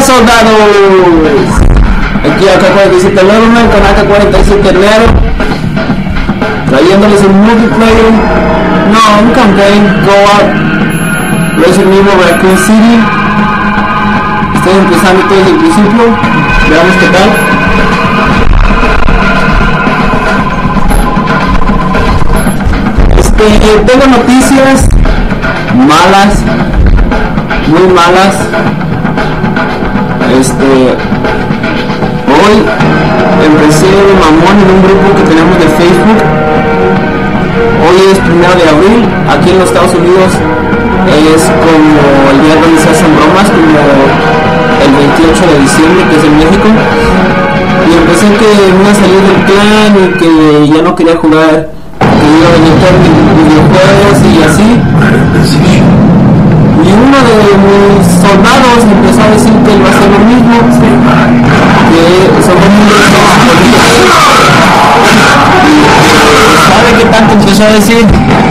soldados! Aquí AK-47 Leatherman con AK-47 Nero, trayéndoles un multiplayer, no, un campaign co-op Resident Evil Raccoon City. Estoy empezando todo desde el principio, veamos qué tal. Tengo noticias malas, muy malas. Hoy empecé de mamón en un grupo que tenemos de Facebook. Hoy es 1 de abril, aquí en los Estados Unidos es como el día donde se hacen bromas, como el 28 de diciembre, que es en México. Y empecé que me iba a salir del clan y que ya no quería jugar, que iba a dedicar videojuegos y así. Y uno de mis soldados empezó a decir que iba a hacer lo mismo, que somos muy ¿sabe qué tanto empezó a decir?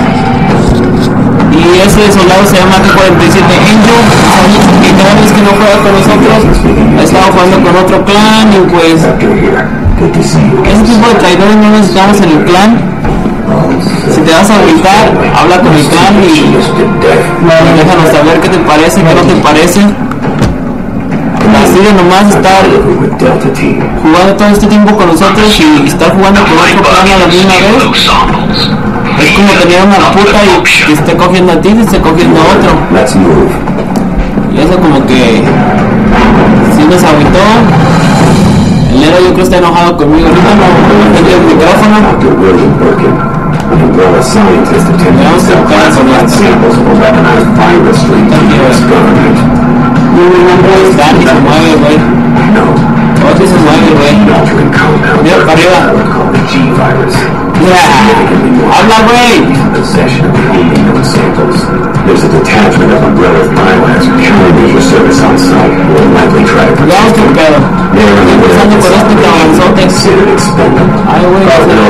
Y ese soldado se llama AK-47 Angel, y cada vez que no juega con nosotros, ha estado jugando con otro clan, y pues ese tipo de traidores no necesitamos en el clan. Si te vas a gritar, habla con el clan y déjanos saber qué te parece, qué no te parece. Así de nomás estar jugando todo este tiempo con nosotros y estar jugando con otro clan a la misma vez, es como tener una puta y que esté cogiendo a ti y esté cogiendo a otro. Y eso como que si nos agüitó. El Nero yo creo que está enojado conmigo. Ahorita no tengo el micrófono. Veamos qué pasa con esto. Dani se mueve, güey. Oti se mueve, güey. Mira para arriba. Habla, güey. There's a detachment of Umbrella's biomass carrying your service on site will likely try to protect you. They're empezando con este cabalzote. Ay, güey,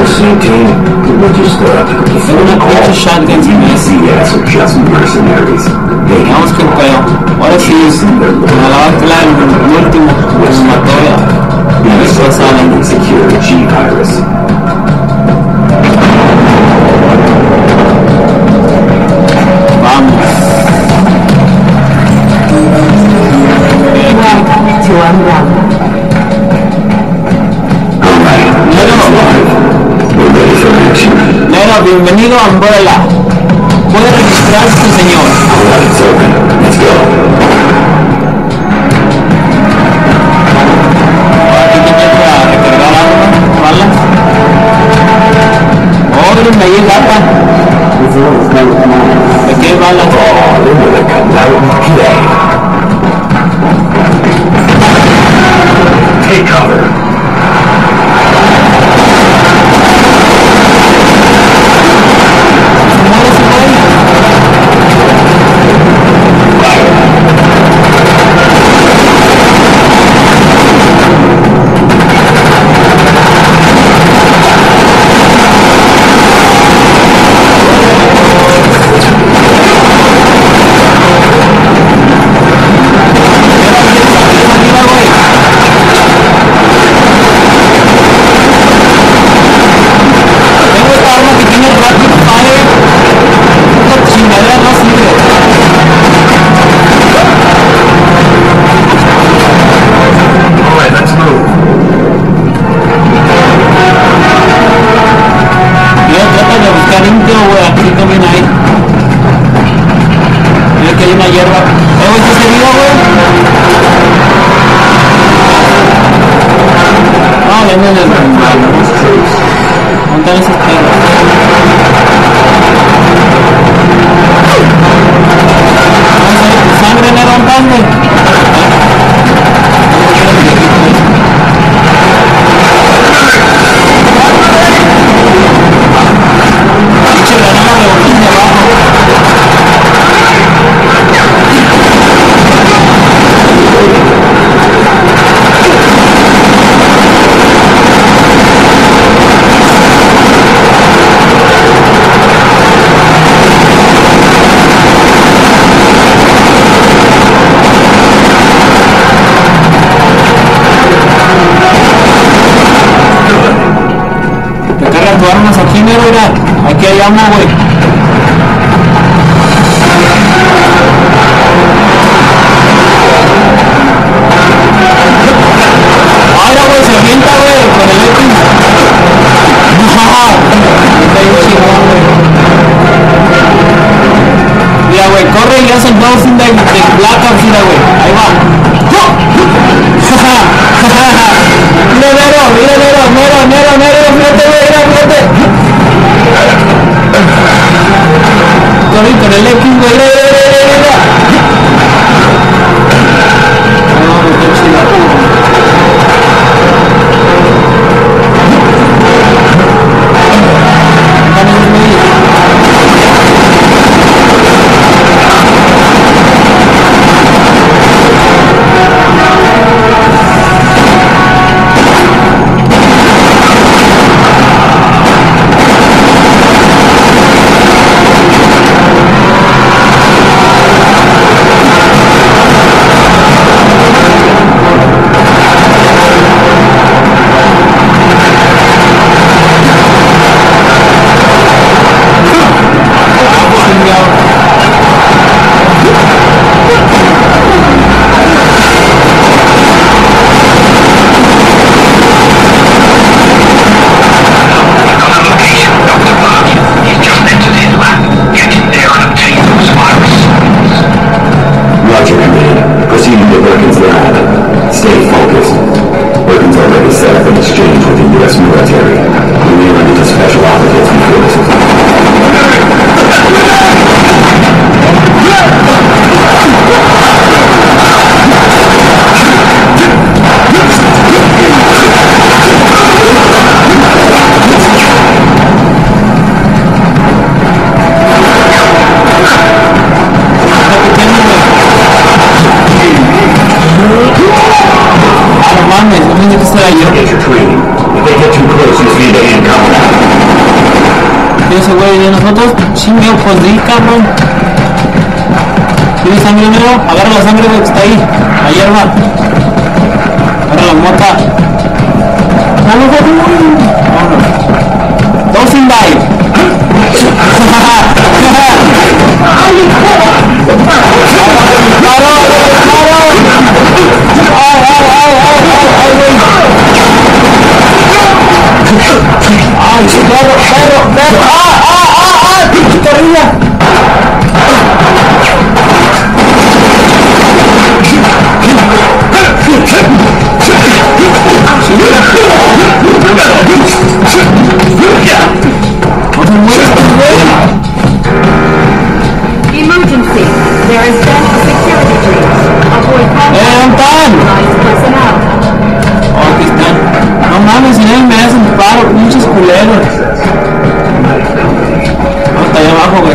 tengo una pinche shotgun sin vamos que pedo. Ahora sí, me la va a pelar el último, me mató la vez pasada. Nero, bienvenido a Umbrella. Puede registrarse, señor. Aquí te meto a recargar balas. Oh, miren ahí, gata. ¿De qué balas? Take cover. llamo, güey. Ahora, güey, se avienta, güey, con el X. Está bien chingón, güey. Mira, güey, corre y hace el bouncing de Black Ops, mira, güey. Ahí va. Mira, Nero, fíjate, güey, fíjate. Corre con el X, güey, mira. No, qué chido. Ese güey de nosotros, chingue, pues di, cabrón. ¿Tienes sangre, Nero? Agarra la sangre, güey, que está ahí. La hierba. Agarra la mota. Vámonos. Dosing die. ¡Ay, perro! ¡Pinche arriba! Emergency! There has been a security breach. Avoid contact with personnel. Aquí están. No mames, si nadie me hacen paro, pinches culeros. Hasta allá abajo, güey.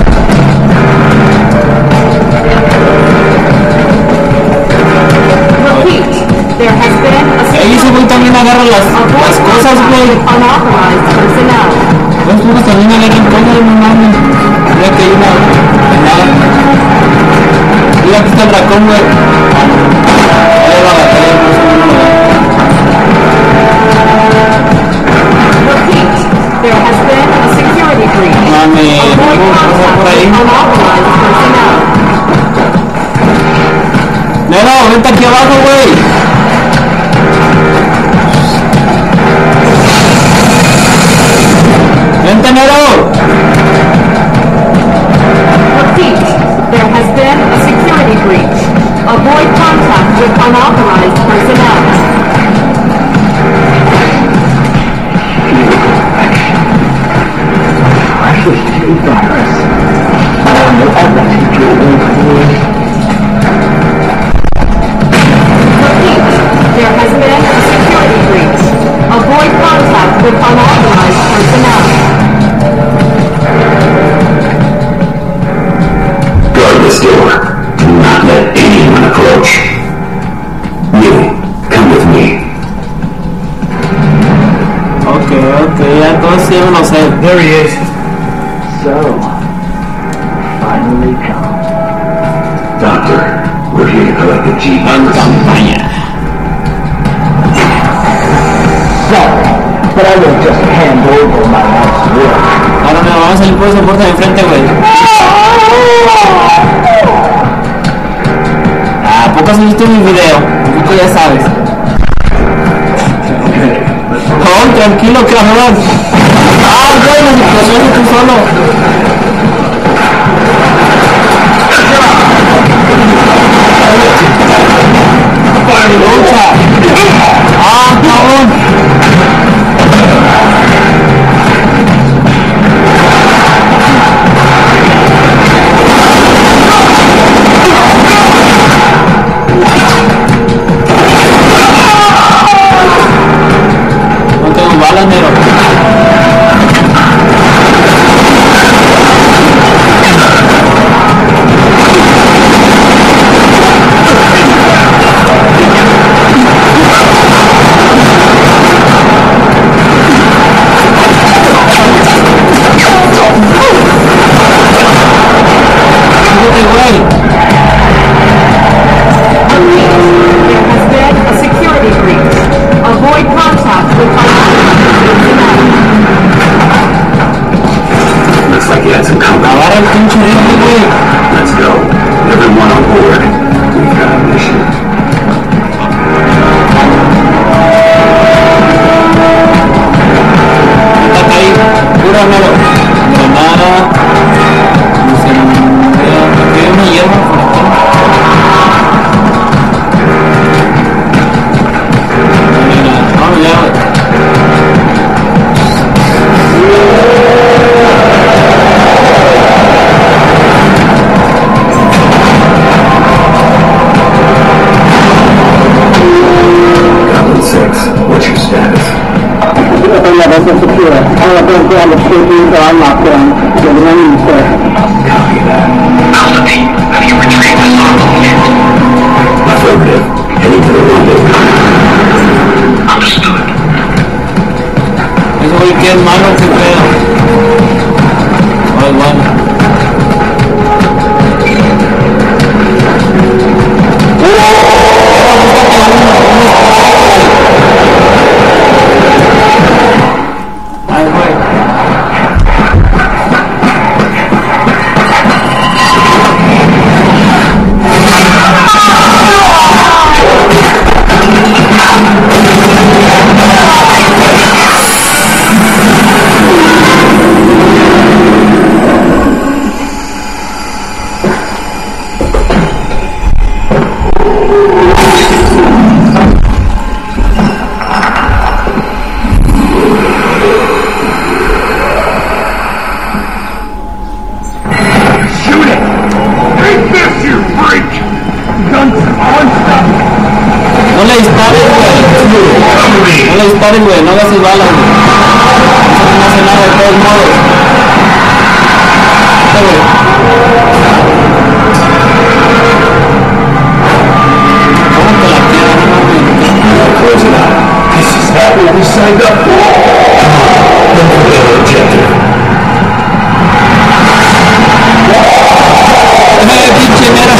Repeat, there has been a Ahí ese güey también agarra las cosas, güey. unauthorized personnel. Los puros también agarran cosas, no mames. Mira que hay una nada. Mira que está el racón, güey. Ahí va la batalla, no sé cómo lo da. Repeat, there has been a security breach. Mames, Avoid contact por ahí. with unauthorized personnel. Nero, vente aquí abajo, güey. Vente, Nero. Repeat, there has been a security breach. Avoid contact with unauthorized personnel. Repeat, there has been a security breach. Avoid contact with unauthorized personnel. Guard this door. Do not let anyone approach. You, come with me. Okay, ya todos sí lo sé. There he is. So, finally come. Doctor, we're here to collect the G. En campaña. Sorry, but I will just hand over my life's work. Ahora me vamos a salir por esa puerta de enfrente, güey. ¿A poco has visto mi video? ¿A poco ya sabes? No, tranquilo, cabrón. Ah, güey, las explosiones tú solo. Lucha. Ah, cabrón. No tengo balas, Nero. Güey, no hagas sus balas, güey. Eso no hace nada de todos modos. ¿Cómo te la quedan, no? Close it out. This is not what we signed up for. Don't forget our objective. Pinche mera.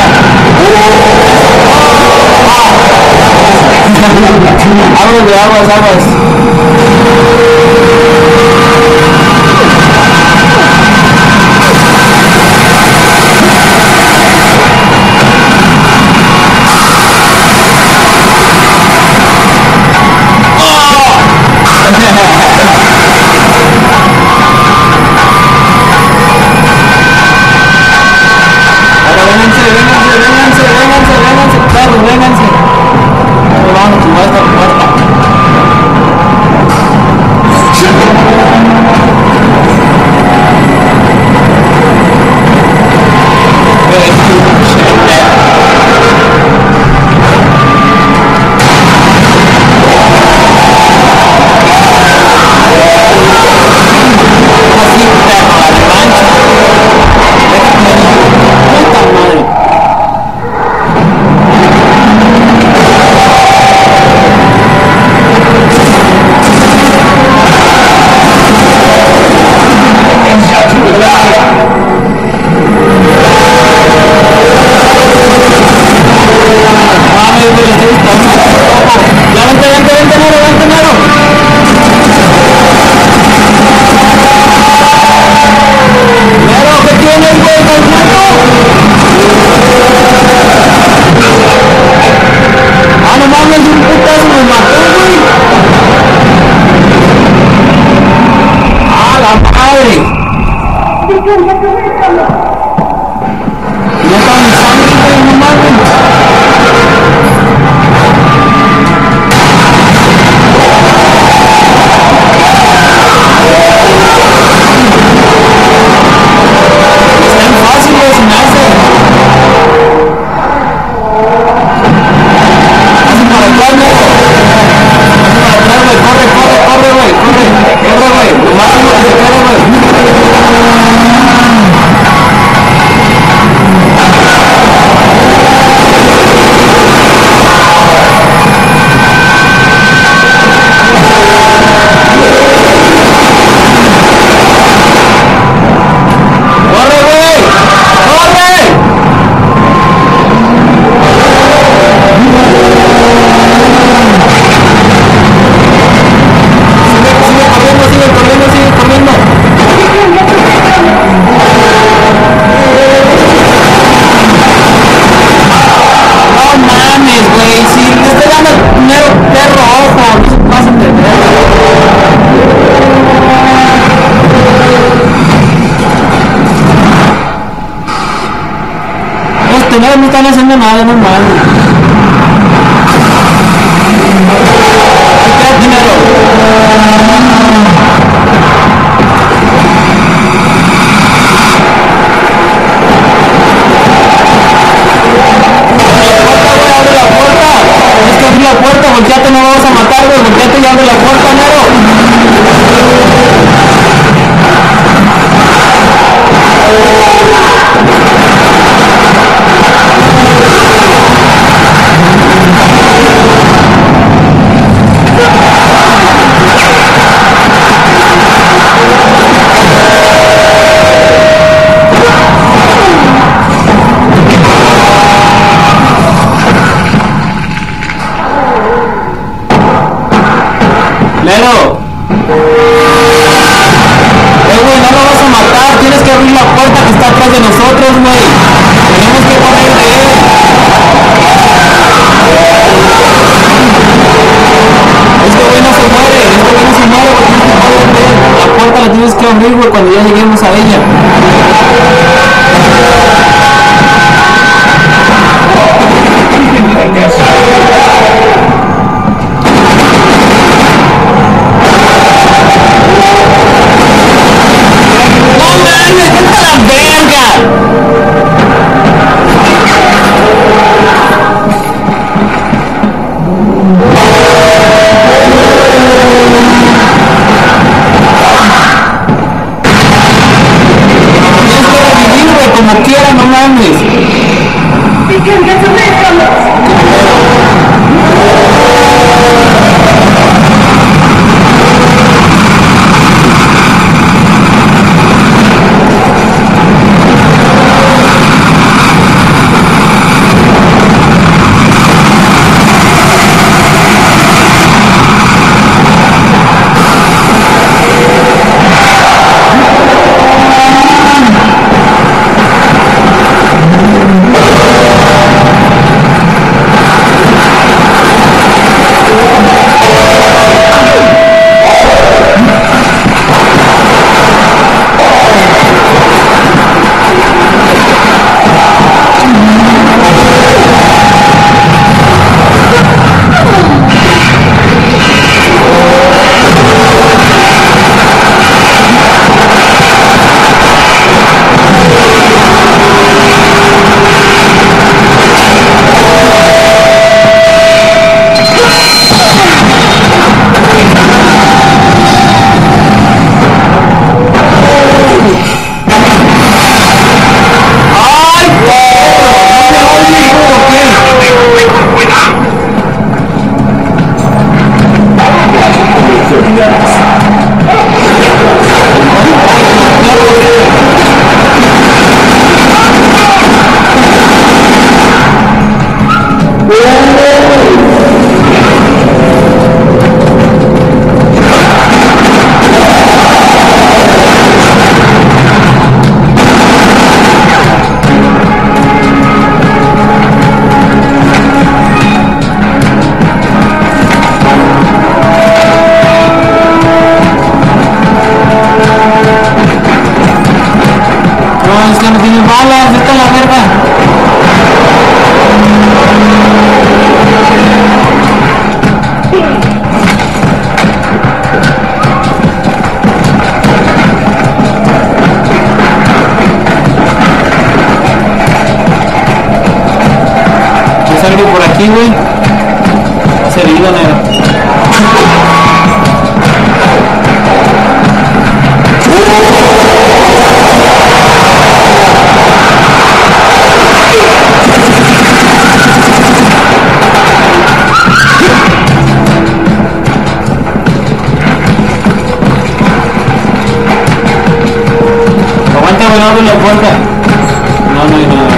Aguas. Vénganse. Vamos, a esta puerta. Ah, no mames, un putazo me mató, güey. Ah, la madre. Ya está mi sangre, güey, no mames. Está fácil, güey, se me hace. Así para atrás, güey. Así para atrás, güey. Corre, güey. Corre, güey. Lo máximo que se quede, güey. No están haciendo nada, normal. ¿Qué dinero? Abre la puerta. Es que abrir la puerta, volteate, no vamos a matar, güey. Volteate y abre la puerta, Nero. Nero. Güey, no lo vas a matar. Tienes que abrir la puerta que está atrás de nosotros, güey. Tenemos que correr de él. Este güey no se muere, güey. Tienes que correr de él. La puerta la tienes que abrir, güey, cuando ya lleguemos a ella. Como quiera, no mames. a la verga. ¿Es algo por aquí, güey? Va a ser herido, negro. Aguanta, güey, abre la puerta. No, no hay nada.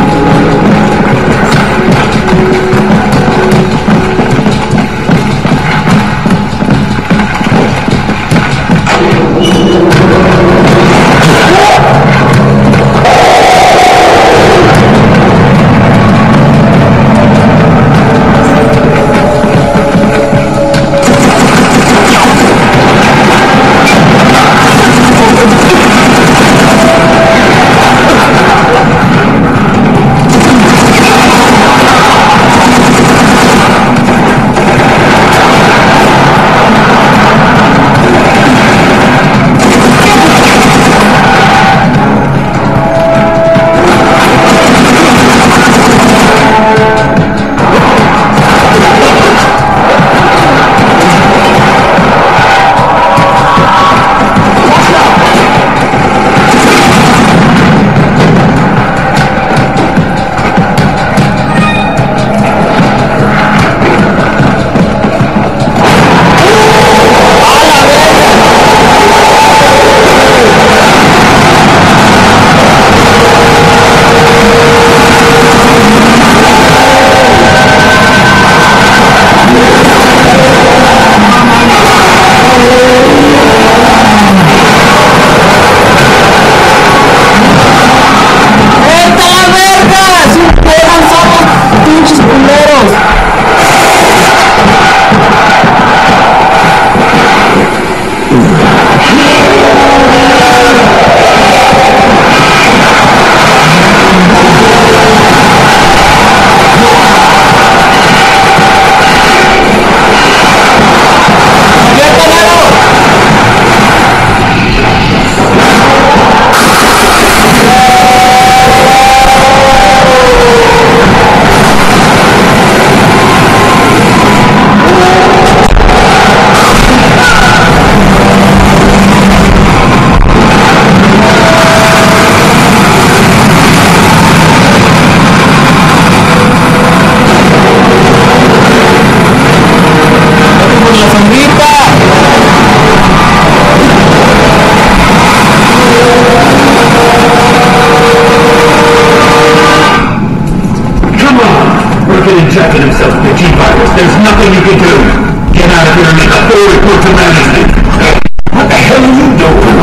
Injected himself with the G-virus. There's nothing you can do. Get out of here and make a full report to management. What the hell are you doing?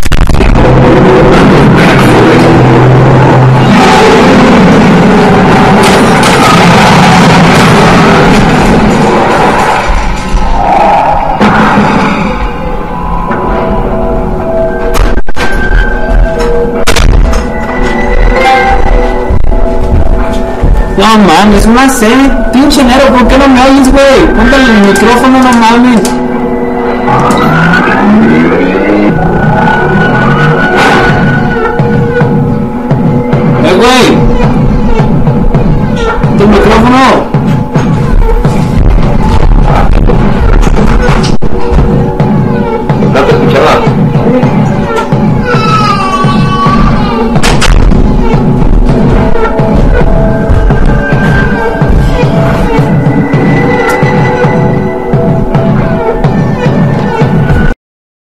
No mames, una sed, pinche Nero, ¿por qué no me oyes, güey? Póntale el micrófono, no mames.